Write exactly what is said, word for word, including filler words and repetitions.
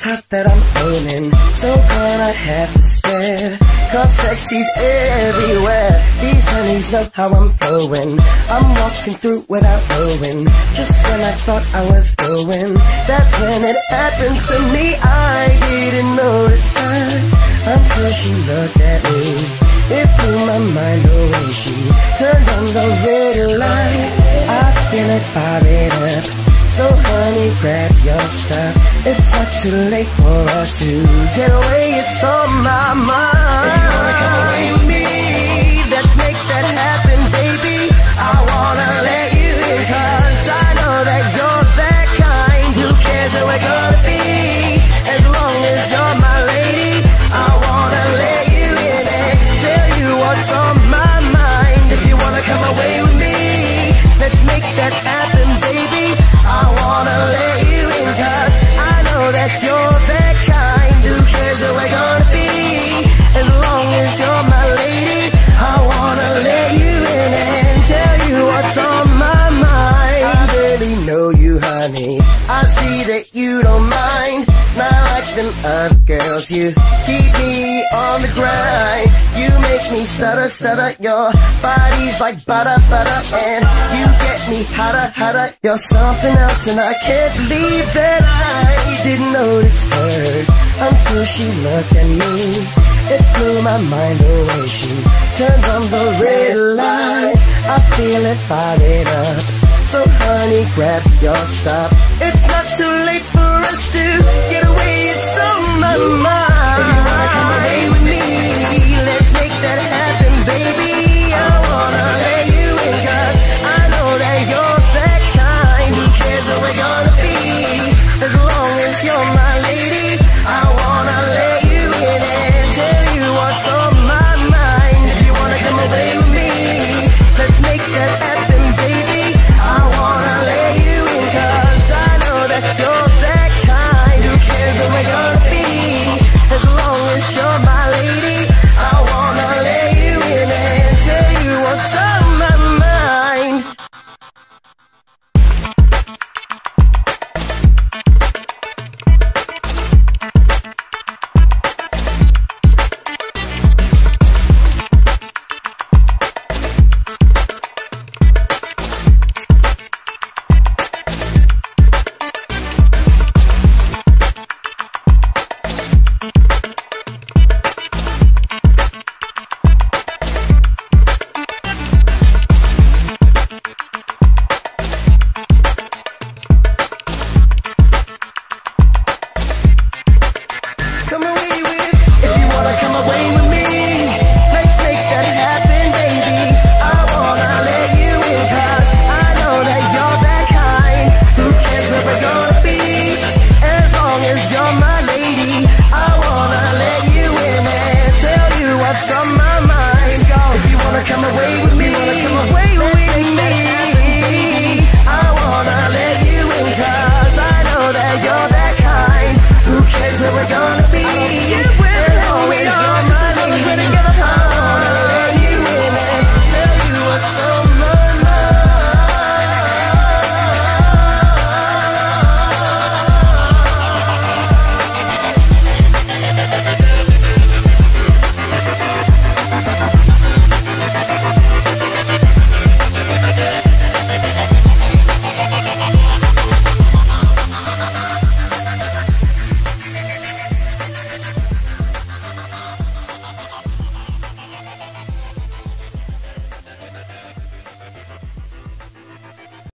hot that I'm owning, so gonna have to stare, cause sexy's everywhere. These honeys know how I'm flowing, I'm walking through without knowing. Just when I thought I was going, that's when it happened to me. I didn't notice her until she looked at me. It blew my mind the way she turned on the red light. I feel it firing up, so honey, grab your stuff. It's not too late for us to get away, it's on my mind. If you wanna come away with me, let's make that happen, baby. I wanna let you in, cause I know that you're that kind who cares who we're gonna be. As long as you're my lady, I wanna let you in and tell you what's on my mind. If you wanna come away with me, let's make that happen, baby. I wanna let you in, cause I know that you're that kind who cares who we're gonna be. As long as you're my lady, I wanna let you in and tell you what's on my mind. I barely know you, honey, I see that you don't mind. Not like them other girls, you keep me on the grind. You make me stutter, stutter, your body's like butter, butter, and you get me hotter, hotter. You're something else and I can't believe that I didn't notice her until she looked at me. It blew my mind the way she turned on the red light. I feel it firing up, so honey, grab your stuff. It's not too late for us to get away, it's on my mind.